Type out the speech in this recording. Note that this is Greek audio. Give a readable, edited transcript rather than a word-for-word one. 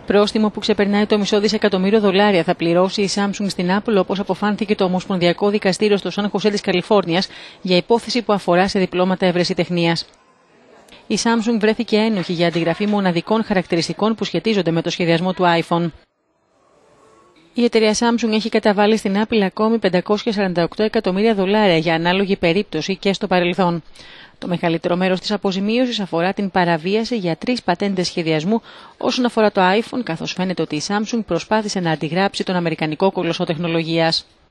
Πρόστιμο που ξεπερνάει το $500 εκατομμύριο θα πληρώσει η Samsung στην Apple, όπως αποφάνθηκε το Ομοσπονδιακό Δικαστήριο στο Σαν Χωσέ της Καλιφόρνιας για υπόθεση που αφορά σε διπλώματα ευρεσιτεχνίας. Η Samsung βρέθηκε ένοχη για αντιγραφή μοναδικών χαρακτηριστικών που σχετίζονται με το σχεδιασμό του iPhone. Η εταιρεία Samsung έχει καταβάλει στην Apple ακόμη $548 εκατομμύρια για ανάλογη περίπτωση και στο παρελθόν. Το μεγαλύτερο μέρος της αποζημίωσης αφορά την παραβίαση για 3 πατέντες σχεδιασμού όσον αφορά το iPhone, καθώς φαίνεται ότι η Samsung προσπάθησε να αντιγράψει τον αμερικανικό κολοσσό τεχνολογίας.